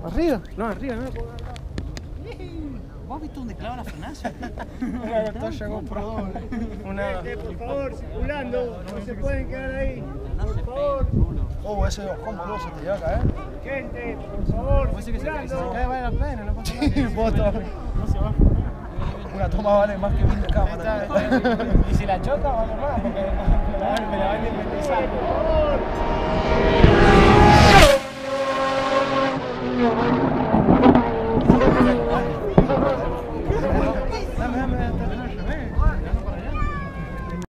¿Arriba? No, arriba, no. ¿Vos has visto dónde clava la frenaza? Una Toya GoPro 2. Por favor, circulando, no se pueden quedar ahí. Por favor. Ese cómodo se te iba a caer. Gente, por favor, circulando. Se cae, vale la pena, no pasa nada. Sí, foto. Una toma vale más que 1000 cámaras. Y si la choca, vale más, porque me la van a indemnizar. Por favor.